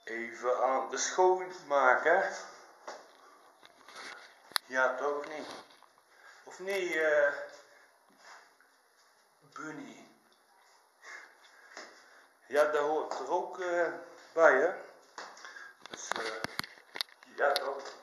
Even aan de schoonmaken. Ja, toch of niet? Of niet, Bunny? Ja, dat hoort er ook bij, hè? Dus, ja, toch?